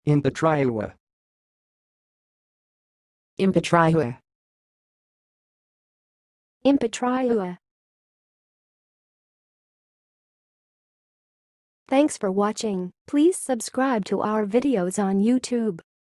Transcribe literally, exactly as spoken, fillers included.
impotriua, impotriua, impotriua. Thanks for watching. Please subscribe to our videos on YouTube.